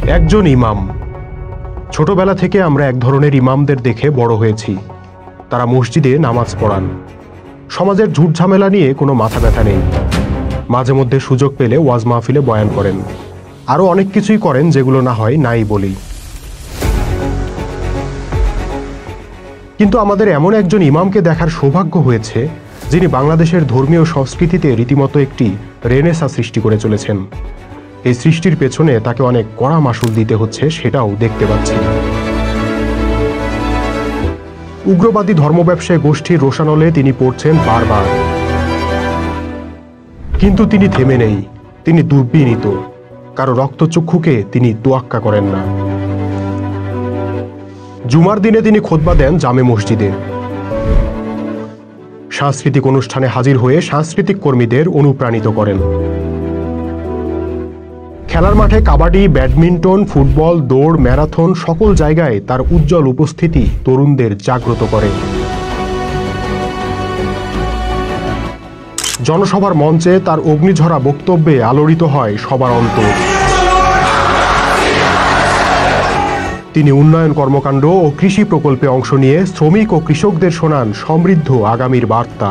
একজন ইমাম। ছোটবেলা থেকে আমরা এক ধরনের ইমামদের দেখে বড় হয়েছি। তারা মসজিদে নামাজ পড়ান, সমাজের ঝুট ঝামেলা নিয়ে কোনো মাথা ব্যথা নেই, মাঝে মধ্যে সুযোগ পেলে ওয়াজ মাহফিলে বয়ান করেন, আরও অনেক কিছুই করেন যেগুলো না হয় নাই বলি। কিন্তু আমাদের এমন একজন ইমামকে দেখার সৌভাগ্য হয়েছে যিনি বাংলাদেশের ধর্মীয় সংস্কৃতিতে রীতিমতো একটি রেনেসাঁ সৃষ্টি করে চলেছেন। এই সৃষ্টির পেছনে তাকে অনেক কড়া মাসুল দিতে হচ্ছে, সেটাও দেখতে পাচ্ছি। উগ্রবাদী ধর্ম ব্যবসায়ী গোষ্ঠীর রোষানলে তিনি পড়ছেন বারবার, কিন্তু তিনি থেমে নেই। তিনি দুর্বিনীত, কারো রক্তচক্ষুকে তিনি তোয়াক্কা করেন না। জুমার দিনে তিনি খুতবা দেন জামে মসজিদে, সাংস্কৃতিক অনুষ্ঠানে হাজির হয়ে সাংস্কৃতিক কর্মীদের অনুপ্রাণিত করেন। খেলার মাঠে কাবাডি, ব্যাডমিন্টন, ফুটবল, দৌড়, ম্যারাথন সকল জায়গায় তার উজ্জ্বল উপস্থিতি তরুণদের জাগ্রত করে। জনসভার মঞ্চে তার অগ্নিঝরা বক্তব্যে আলোড়িত হয় সবার অন্তর। তিনি উন্নয়ন কর্মকাণ্ড ও কৃষি প্রকল্পে অংশ নিয়ে শ্রমিক ও কৃষকদের শোনান সমৃদ্ধ আগামীর বার্তা।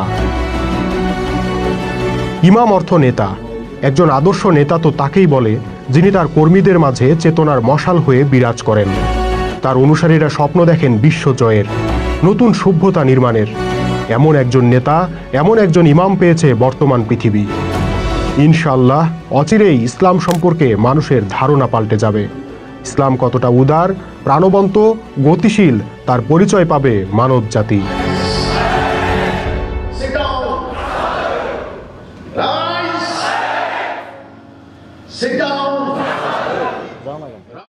ইমাম অর্থ নেতা। একজন আদর্শ নেতা তো তাকেই বলে যিনি তার কর্মীদের মাঝে চেতনার মশাল হয়ে বিরাজ করেন। তার অনুসারীরা স্বপ্ন দেখেন বিশ্বজয়ের, নতুন সভ্যতা নির্মাণের। এমন একজন নেতা, এমন একজন ইমাম পেয়েছে বর্তমান পৃথিবী। ইনশাআল্লাহ অচিরেই ইসলাম সম্পর্কে মানুষের ধারণা পাল্টে যাবে। ইসলাম কতটা উদার, প্রাণবন্ত, গতিশীল তার পরিচয় পাবে মানব জাতি। Sit down.